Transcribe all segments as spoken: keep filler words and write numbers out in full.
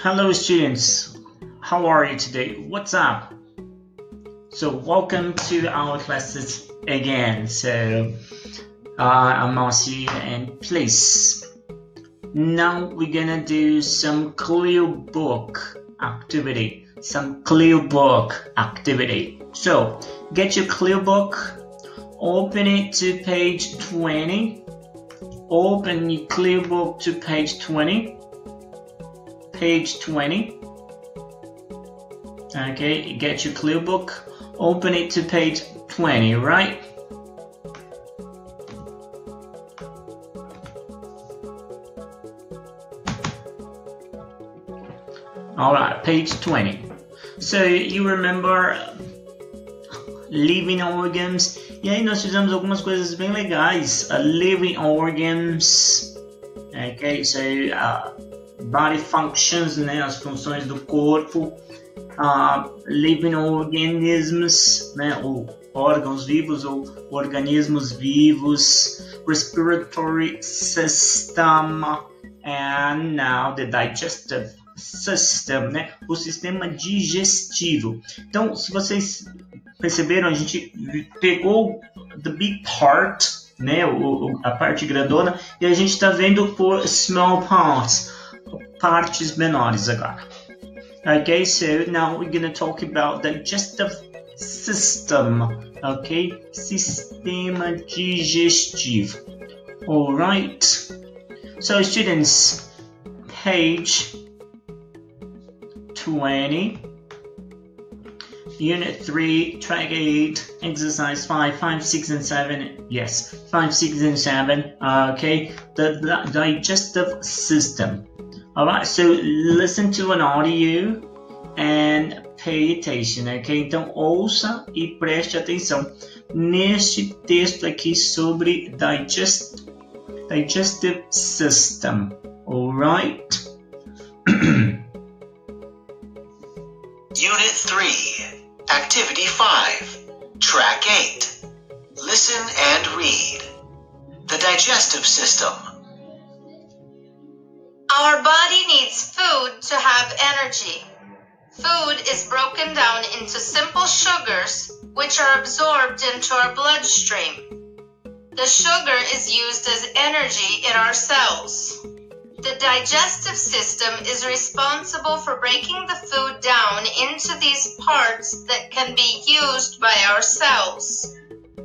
Hello students, how are you today? What's up? So welcome to our classes again. So uh, I'm Marcy and please, now we're gonna do some clear book activity. Some clear book activity. So get your clear book, open it to page twenty. Open your clear book to page twenty. Page twenty. Okay, get your clear book, open it to page twenty, right? Alright, page twenty. So you remember living organs? E aí nós fizemos algumas coisas bem legais. Uh, living organs. Okay, so uh, body functions, né, as funções do corpo, uh, living organisms, né, ou órgãos vivos ou organismos vivos, respiratory system, and now the digestive system, né, o sistema digestivo. Então, se vocês perceberam, a gente pegou the big part, né, o, a parte grandona, e a gente está vendo por small parts, partes menores agora. Okay, so now we're gonna talk about digestive system. Okay, sistema digestivo. All right. So students, page twenty, unit three, track eight, exercise five, five, six, and seven. Yes, five, six, and seven. Okay, the, the digestive system. Alright, so listen to an audio and pay attention, ok? Então ouça e preste atenção neste texto aqui sobre digest, digestive system. Alright? Unit three, Activity five, Track eight. Listen and read. The digestive system. Our body needs food to have energy. Food is broken down into simple sugars, which are absorbed into our bloodstream. The sugar is used as energy in our cells. The digestive system is responsible for breaking the food down into these parts that can be used by our cells.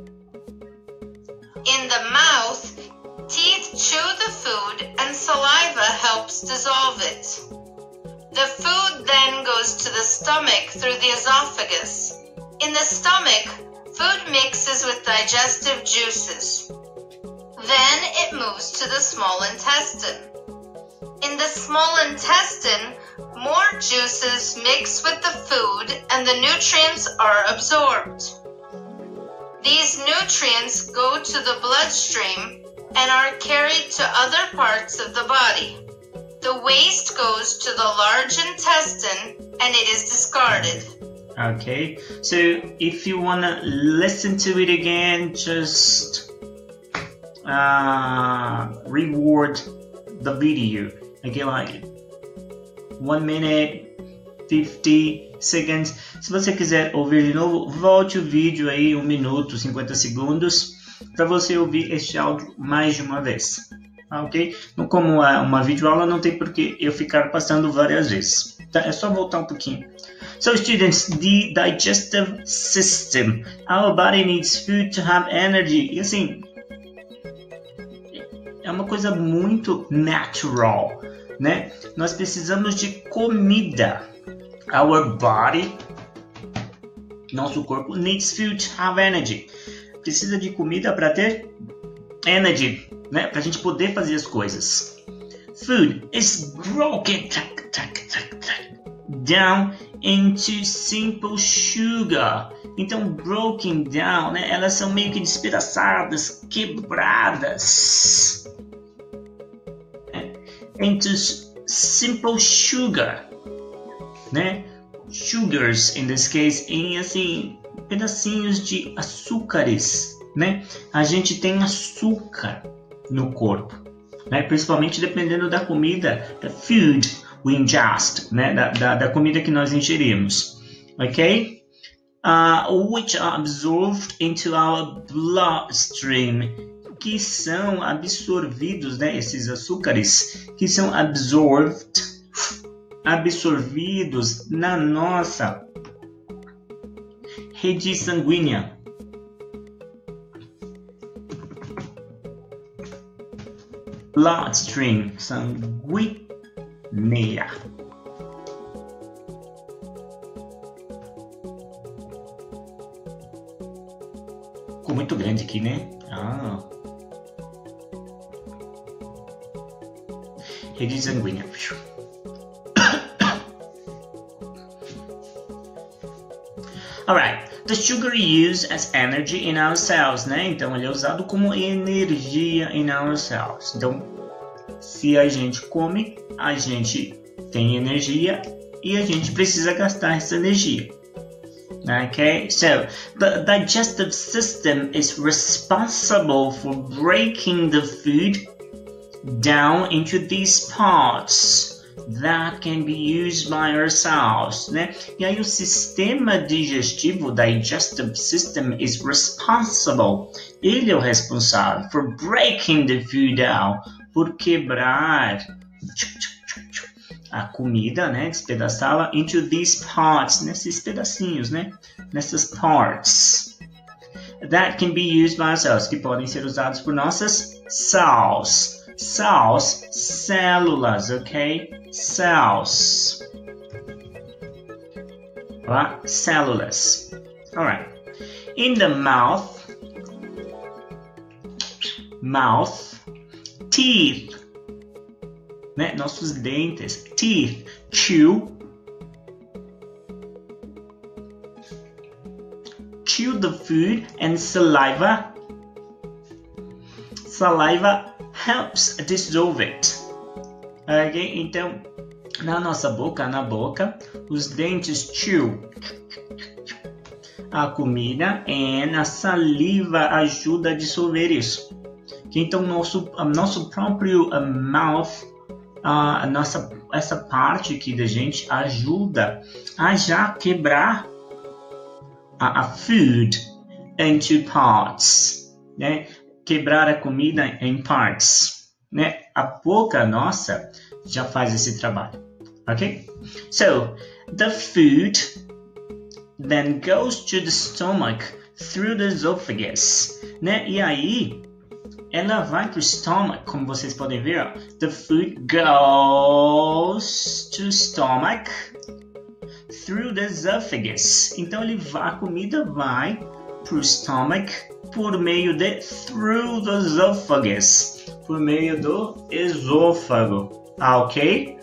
In the mouth, teeth chew the food and saliva helps dissolve it. The food then goes to the stomach through the esophagus. In the stomach, food mixes with digestive juices. Then it moves to the small intestine. In the small intestine, more juices mix with the food and the nutrients are absorbed. These nutrients go to the bloodstream and are carried to other parts of the body. The waste goes to the large intestine and it is discarded. Okay, so if you want to listen to it again, just uh, reward the video. Okay, like one minute, fifty seconds. Se você quiser ouvir de novo, volte o vídeo aí, um minuto, cinquenta segundos, para você ouvir este áudio mais de uma vez. Ok? Então, como é uma videoaula, não tem por que eu ficar passando várias vezes. Tá? É só voltar um pouquinho. So students, the digestive system. Our body needs food to have energy. E assim, é uma coisa muito natural, né? Nós precisamos de comida. Our body, nosso corpo, needs food to have energy. Precisa de comida para ter energy, né? Para a gente poder fazer as coisas. Food is broken down into simple sugar. Então, broken down, né? Elas são meio que despedaçadas, quebradas. Into simple sugar, né? Sugars, in this case, em assim, pedacinhos de açúcares, né? A gente tem açúcar no corpo, né? Principalmente dependendo da comida, the food we ingest, né? Da, da, da comida que nós ingerimos, ok? Uh, which are absorbed into our bloodstream, que são absorvidos, né? Esses açúcares que são absorbed, absorvidos na nossa rede sanguínea. Bloodstream, sanguínea. Ficou muito grande aqui, né? Ah. Rede sanguínea. Alright. The sugar used as energy in our cells, né? Então ele é usado como energia in our cells. Então, se a gente come, a gente tem energia e a gente precisa gastar essa energia. Okay, so the digestive system is responsible for breaking the food down into these parts that can be used by ourselves, né? E aí o sistema digestivo, digestive system, is responsible. Ele é o responsável for breaking the food down, por quebrar a comida, né? Despedaçá-la into these parts, nesses pedacinhos, né? Nessas parts that can be used by ourselves, que podem ser usados por nossas cells. Cells, células, ok? Cells. Right? Células. Alright. In the mouth, mouth, teeth, né? Nossos dentes, teeth, chew, chew the food, and saliva, saliva helps dissolve it. Ok? Então, na nossa boca, na boca, os dentes chew a comida e a saliva ajuda a dissolver isso. Okay? Então, nosso, nosso próprio uh, mouth, uh, nossa, essa parte aqui da gente ajuda a já quebrar a, a food into parts, né? Quebrar a comida em partes, né? A boca nossa já faz esse trabalho, ok? So, the food then goes to the stomach through the esophagus, né? E aí, ela vai para o stomach, como vocês podem ver, ó. The food goes to stomach through the esophagus. Então, ele vai, a comida vai para o stomach por meio de through the esophagus, por meio do esôfago, ok?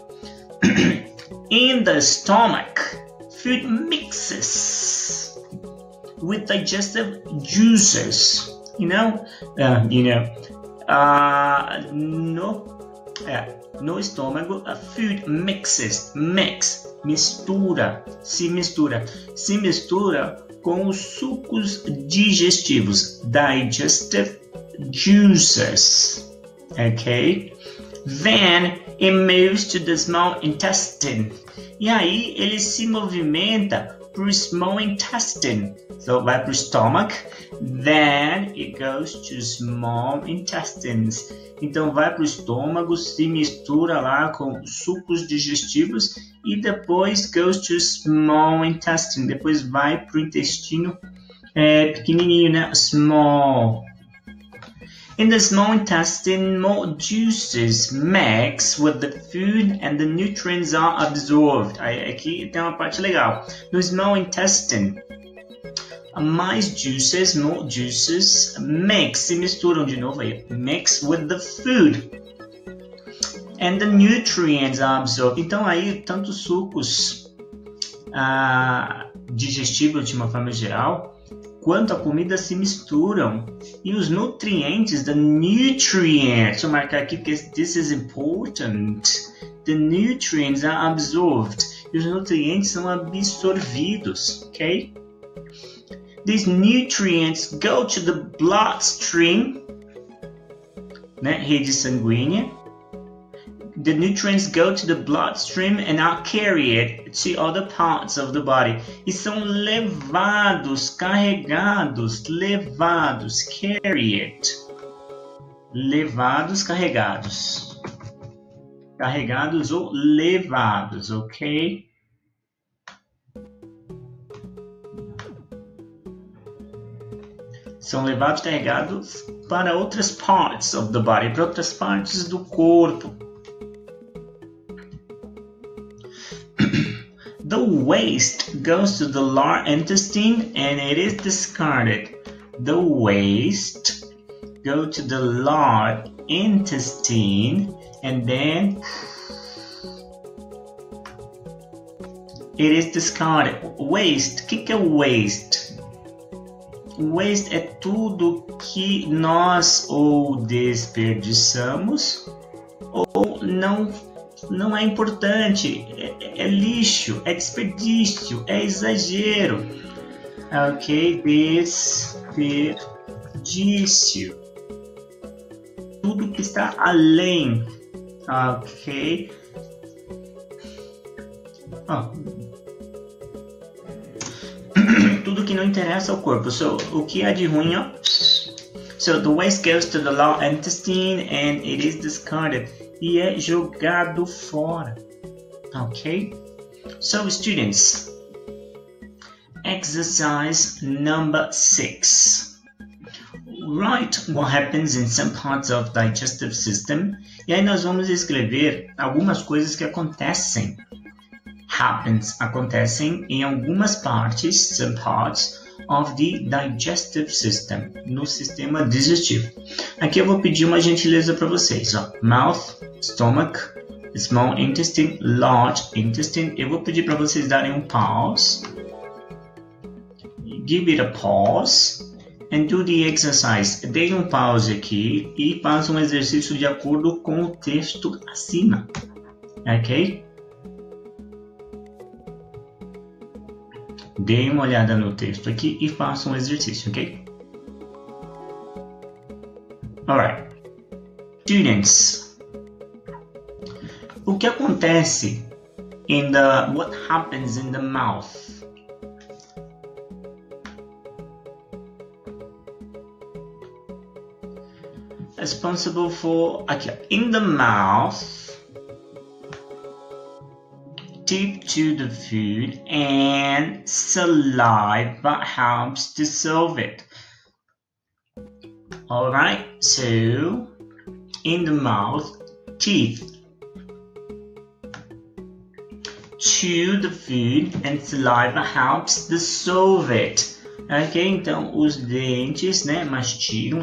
In the stomach, food mixes with digestive juices, you know, uh, you know, uh, no, uh, no estômago, a food mixes, mix, mistura, se mistura, se mistura com os sucos digestivos, digestive juices, okay? Then it moves to the small intestine. E aí ele se movimenta para o small intestine. So vai para o stomach, then it goes to small intestines. Então vai para o estômago, se mistura lá com sucos digestivos e depois goes to small intestine. Depois vai para o intestino é, pequenininho, né? Small. In the small intestine, more juices mix with the food and the nutrients are absorbed. Aí, aqui tem uma parte legal. No small intestine, mais juices, more juices, mix, se misturam de novo aí. Mix with the food. And the nutrients are absorbed. Então aí, tanto sucos ah, digestivos de uma forma geral, quanto a comida se misturam. E os nutrientes, the nutrients, deixa eu marcar aqui porque this is important. The nutrients are absorbed. E os nutrientes são absorvidos, ok? These nutrients go to the bloodstream, né? Rede sanguínea. the nutrients go to the bloodstream and are carried to other parts of the body. E são levados, carregados, levados, carried. Levados, carregados. Carregados ou levados, ok? São levados, carregados para outras parts of the body, para outras partes do corpo. The waste goes to the large intestine and it is discarded. The waste goes to the large intestine and then it is discarded. Waste, o que, que é waste? Waste é tudo que nós ou desperdiçamos ou não, não é importante, é, é lixo, é desperdício, é exagero. Ok, desperdício. Tudo que está além. Ok. Oh. Tudo que não interessa ao corpo. So, o que é de ruim, ó. So, the waste goes to the large intestine and it is discarded. E é jogado fora. Ok? So, students, exercise number six. Write what happens in some parts of digestive system. E aí nós vamos escrever algumas coisas que acontecem. Happens, acontecem em algumas partes, some parts of the digestive system, no sistema digestivo. Aqui eu vou pedir uma gentileza para vocês, ó. Mouth, stomach, small intestine, large intestine. Eu vou pedir para vocês darem um pause. Give it a pause and do the exercise. Deem um pause aqui e façam um exercício de acordo com o texto acima. Ok? Deem uma olhada no texto aqui e façam um exercício, ok? Alright. Students, o que acontece in the, what happens in the mouth? Responsible for, aqui, in the mouth, deep to the food and saliva helps dissolve it. Alright, so in the mouth, teeth chew the food and saliva helps dissolve it. Ok, então os dentes, né, mastigam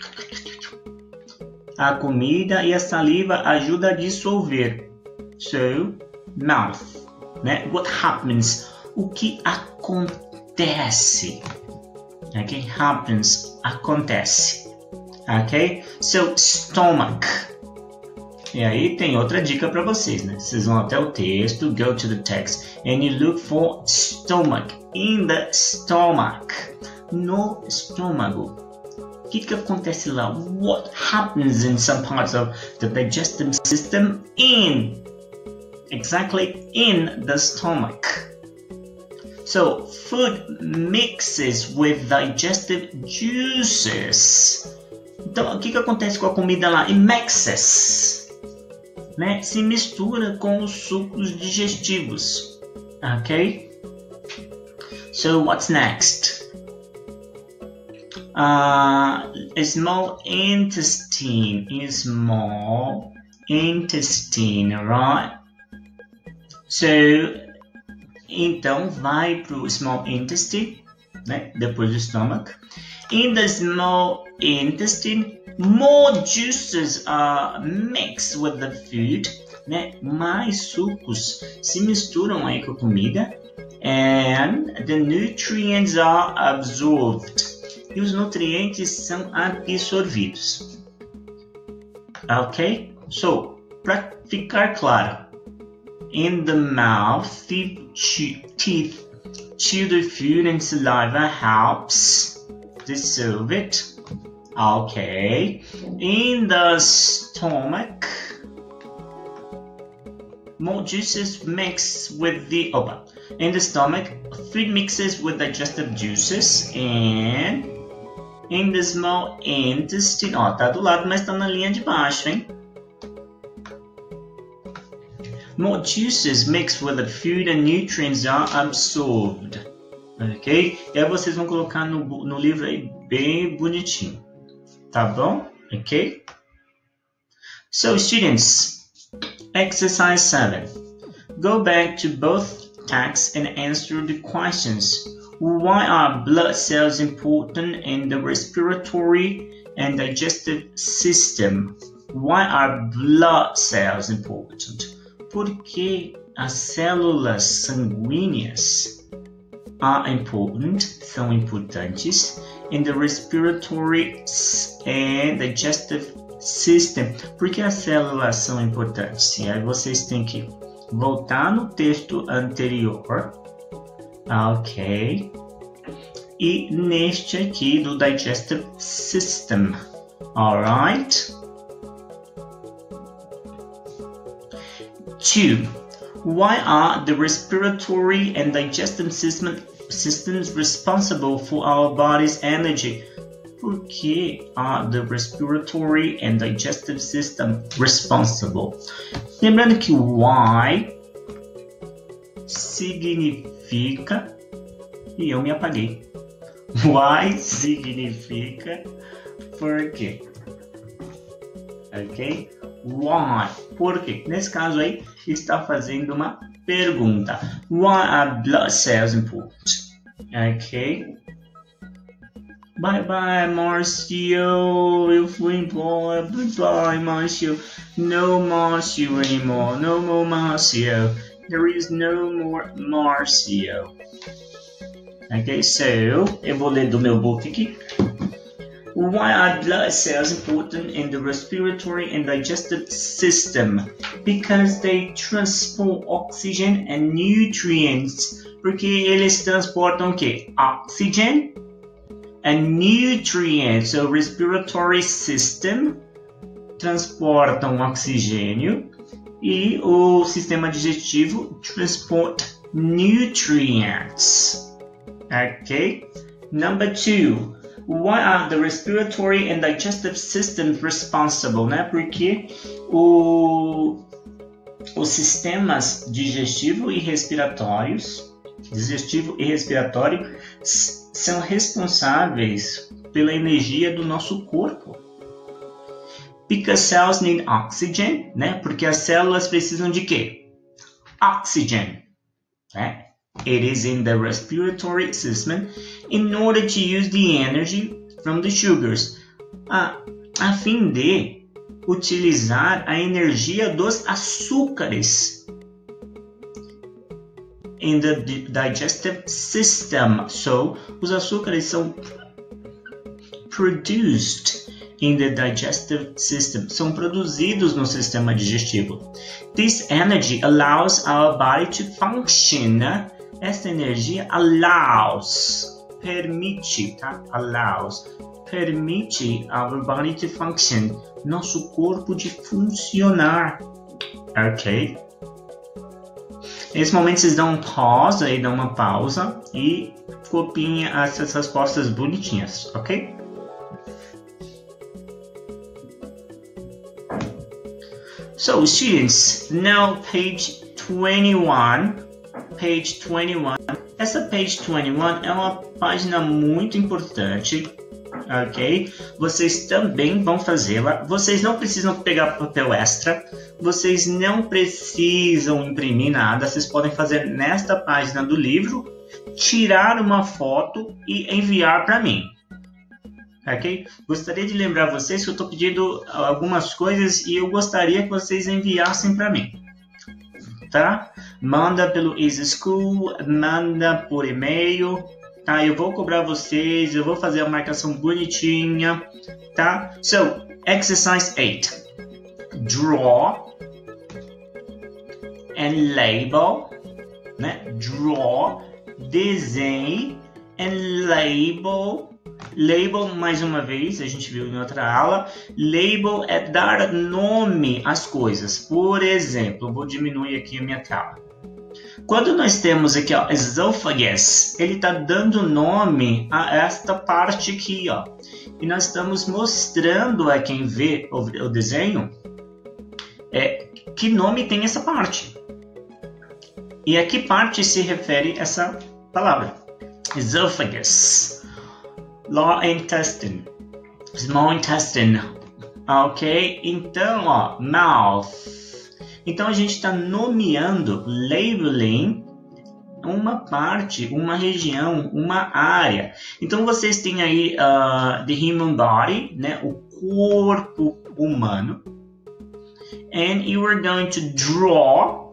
a comida e a saliva ajuda a dissolver. So, mouth, né? What happens? O que acontece? Ok, happens, acontece. Ok, so stomach. E aí tem outra dica para vocês, né? Vocês vão até o texto, go to the text, and you look for stomach. In the stomach, no estômago. O que que acontece lá? What happens in some parts of the digestive system in exactly in the stomach. So, food mixes with digestive juices. Então, o que que acontece com a comida lá? It mixes, né? Se mistura com os sucos digestivos. Ok? So, what's next? Uh, small intestine, small intestine, right? So, então vai para o small intestine, né? Depois do stomach. In the small intestine, more juices are mixed with the food, né? Mais sucos se misturam aí com a comida, and the nutrients are absorbed. E os nutrientes são absorvidos. Ok? So, para ficar claro, in the mouth, teeth chew, teeth chew the food and saliva helps dissolve it. Okay. In the stomach, more juices mix with the opa. In the stomach, food mixes with digestive juices and in the small intestine. Ó, tá do lado, mas tá na linha de baixo, hein? More juices mixed with the food and nutrients are absorbed. Ok? E aí vocês vão colocar no, no livro aí bem bonitinho. Tá bom? Ok? So, students, exercise seven. Go back to both texts and answer the questions. Why are blood cells important in the respiratory and digestive system? Why are blood cells important? Por que as células sanguíneas are important, são importantes, in the respiratory and digestive system? Por que as células são importantes? E aí vocês têm que voltar no texto anterior, ok? E neste aqui do digestive system, alright? Two. Why are the respiratory and digestive system, systems responsible for our body's energy? Por que are the respiratory and digestive system responsible? Lembrando que why significa... E eu me apaguei. Why significa por quê? Ok? Why? Por quê? Nesse caso aí, está fazendo uma pergunta. Why are blood cells important? Ok? Bye bye, Marcio. Eu fui embora. Bye bye, Marcio. No Marcio anymore. No more Marcio. There is no more Marcio. Ok, so eu vou ler do meu book aqui. Why are blood cells important in the respiratory and digestive system? Because they transport oxygen and nutrients. Porque eles transportam o quê? Oxygen and nutrients. So, respiratory system transportam oxigênio e o sistema digestivo transporta nutrients. Okay? Number two. Why are the respiratory and digestive systems responsible? Né? Porque o, os sistemas digestivo e respiratórios, digestivo e respiratório, são responsáveis pela energia do nosso corpo. Because cells need oxygen, né? Porque as células precisam de quê? Oxygen, né? It is in the respiratory system in order to use the energy from the sugars, a, a fim de utilizar a energia dos açúcares in the digestive system. So, os açúcares são produced in the digestive system, são produzidos no sistema digestivo. This energy allows our body to function. Esta energia allows, permite, tá? Allows, permite our body to function, nosso corpo de funcionar, ok? Nesse momento vocês dão um pause, aí dão uma pausa e copiem essas respostas bonitinhas, ok? So students, now page twenty-one. Page twenty-one. Essa page twenty-one é uma página muito importante, ok? Vocês também vão fazê-la. Vocês não precisam pegar papel extra. Vocês não precisam imprimir nada. Vocês podem fazer nesta página do livro, tirar uma foto e enviar para mim, ok? Gostaria de lembrar vocês que eu estou pedindo algumas coisas e eu gostaria que vocês enviassem para mim. Tá? Manda pelo Easy School, manda por e-mail, tá? Eu vou cobrar vocês, eu vou fazer a marcação bonitinha, tá? So, exercise eight. Draw and label, né? Draw, desenhe and label Label, mais uma vez, a gente viu em outra aula, label é dar nome às coisas. Por exemplo, vou diminuir aqui a minha tela. Quando nós temos aqui, ó, esophagus, ele está dando nome a esta parte aqui, ó. E nós estamos mostrando a quem vê o, o desenho é, que nome tem essa parte. E a que parte se refere essa palavra? Esophagus. Large intestine. Small intestine. Ok? Então, ó, mouth. Então a gente está nomeando, labeling, uma parte, uma região, uma área. Então vocês têm aí uh, the human body, né, o corpo humano. And you are going to draw.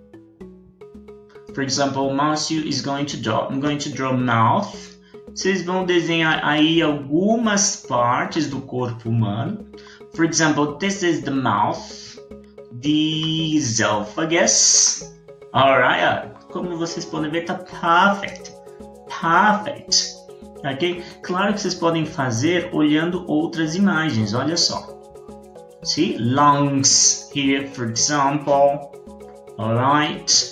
For example, Márcio is going to draw. I'm going to draw mouth. Vocês vão desenhar aí algumas partes do corpo humano. For example, this is the mouth. The esophagus. Alright, como vocês podem ver, tá perfect. Perfect. Ok? Claro que vocês podem fazer olhando outras imagens. Olha só. See? Lungs here, for example. Alright.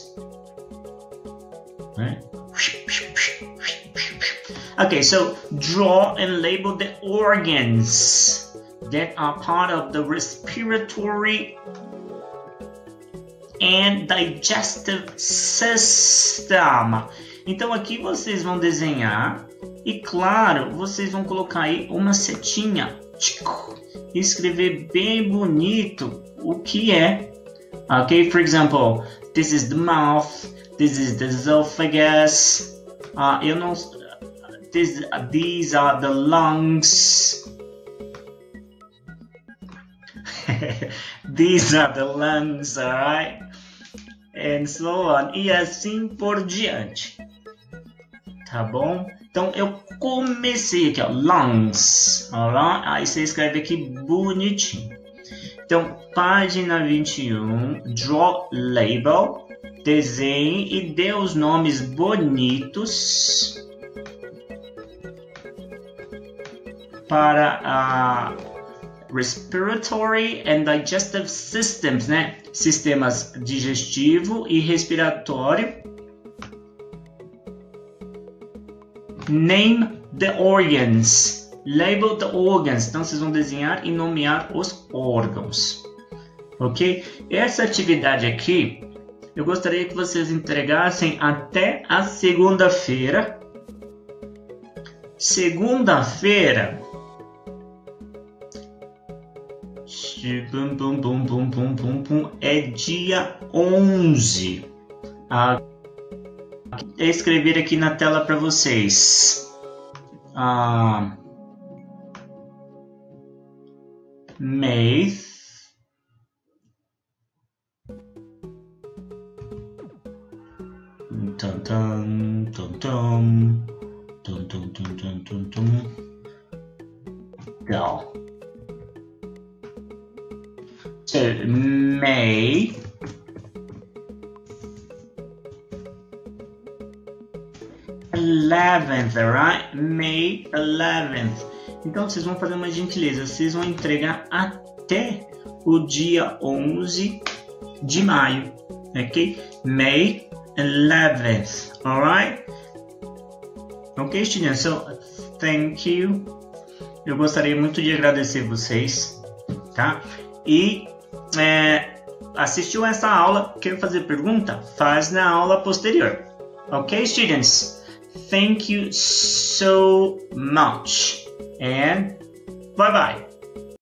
Right. Okay, so draw and label the organs that are part of the respiratory and digestive system. Então aqui vocês vão desenhar e, claro, vocês vão colocar aí uma setinha e escrever bem bonito o que é. Ok, for example, this is the mouth, this is the esophagus. Uh, eu não, this, uh, these are the lungs. These are the lungs, alright? And so on. E assim por diante. Tá bom? Então eu comecei aqui, ó, lungs, alright? Aí você escreve aqui bonitinho. Então, página vinte e um, draw label, desenhe e dê os nomes bonitos para a respiratory and digestive systems, né? Sistemas digestivo e respiratório. Name the organs. Label the organs. Então vocês vão desenhar e nomear os órgãos. Ok? Essa atividade aqui, eu gostaria que vocês entregassem até a segunda-feira. Segunda-feira. Bum, bum, bum, bum, bum, bum, bum, é dia onze. Ah, é escrever aqui na tela para vocês. Ah, May tum tum tum tum tum tum tum tum tum tum go. So May eleventh, alright? May eleventh. Então vocês vão fazer uma gentileza, vocês vão entregar até o dia onze de maio, ok? May eleventh, alright? Ok, students? So, thank you. Eu gostaria muito de agradecer vocês, tá? E é, assistiu essa aula, quer fazer pergunta? Faz na aula posterior. Ok, students? Thank you so much. And bye bye.